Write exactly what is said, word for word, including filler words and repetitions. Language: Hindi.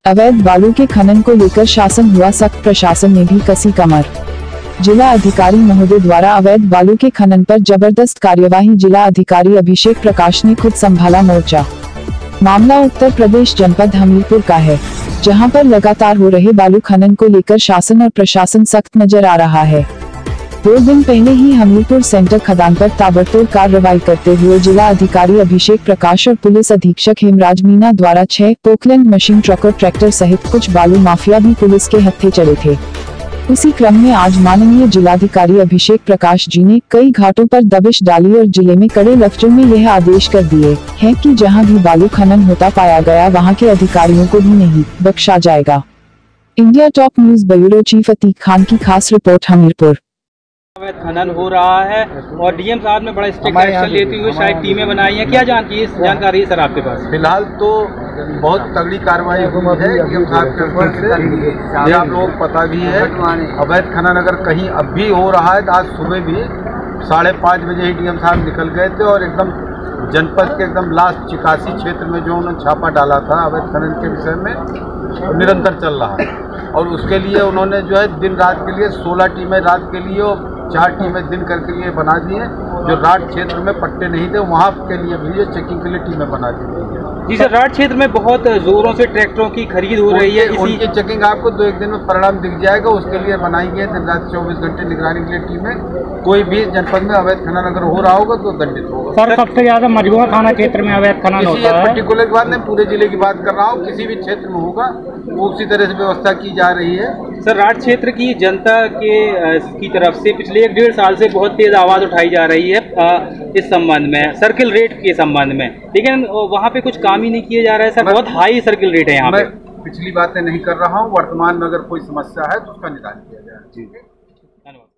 अवैध बालू के खनन को लेकर शासन हुआ सख्त, प्रशासन ने भी कसी कमर। जिला अधिकारी महोदय द्वारा अवैध बालू के खनन पर जबरदस्त कार्यवाही। जिला अधिकारी अभिषेक प्रकाश ने खुद संभाला मोर्चा। मामला उत्तर प्रदेश जनपद हमीरपुर का है, जहां पर लगातार हो रहे बालू खनन को लेकर शासन और प्रशासन सख्त नजर आ रहा है। दो दिन पहले ही हमीरपुर सेंटर खदान पर ताबड़तोड़ कार्रवाई करते हुए जिला अधिकारी अभिषेक प्रकाश और पुलिस अधीक्षक हेमराज मीना द्वारा छह पोकलैंड मशीन ट्रक और ट्रैक्टर सहित कुछ बालू माफिया भी पुलिस के हत्थे चले थे। उसी क्रम में आज माननीय जिलाधिकारी अभिषेक प्रकाश जी ने कई घाटों पर दबिश डाली और जिले में कड़े लफ्जों में यह आदेश कर दिए हैं कि जहां भी बालू खनन होता पाया गया वहां के अधिकारियों को भी नहीं बख्शा जाएगा। India Top News bureau chief Atiq Khan की खास रिपोर्ट हमीरपुर। अवैध खनन हो रहा है और डीएम साहब ने बड़ा स्ट्रिक्ट एक्शन लेते हुए शायद टीमें बनाई हैं। क्या जानती है, जानकारी है सर आपके पास? फिलहाल तो बहुत तगड़ी कार्रवाई हुई है डीएम साहब के ऊपर से, ये आप लोगों को पता भी है। अवैध खनन अगर कहीं अब भी हो रहा है तो आज सुबह भी साढ़े पाँच बजे ही डीएम साहब निकल गए थे और एकदम जनपद के एकदम लास्ट चिकासी क्षेत्र में जो उन्होंने छापा डाला था अवैध खनन के विषय में निरंतर चल रहा है। और उसके लिए उन्होंने जो है दिन रात के लिए सोलह टीमें रात के लिए और चार टीमें दिन कर के लिए बना दी हैं। जो राट क्षेत्र में पट्टे नहीं थे वहाँ के लिए भी ये चेकिंग के लिए टीमें बना दी गई है। जी सर, राट क्षेत्र में बहुत जोरों से ट्रैक्टरों की खरीद हो रही है। इसी उनकी चेकिंग आपको दो एक दिन में परिणाम दिख जाएगा। उसके लिए बनाई गई है दिन रात चौबीस घंटे निगरानी के लिए टीमें। कोई भी जनपद में अवैध खनन अगर हो रहा होगा तो दंडित होगा। सर, सबसे ज्यादा मजबूर थाना क्षेत्र में अवैध खनन होता है। पर्टिकुलर की बात नहीं, पूरे जिले की बात कर रहा हूँ। किसी भी क्षेत्र में होगा वो उसी तरह से व्यवस्था की जा रही है। सर, राट क्षेत्र की जनता के की तरफ से पिछले एक डेढ़ साल से बहुत तेज आवाज उठाई जा रही है इस संबंध में, सर्किल रेट के संबंध में, लेकिन वहाँ पे कुछ काम ही नहीं किया जा रहा है। सर, बहुत हाई सर्किल रेट है यहाँ पे। पिछली बातें नहीं कर रहा हूँ, वर्तमान में अगर कोई समस्या है तो उसका निदान किया जाए। धन्यवाद।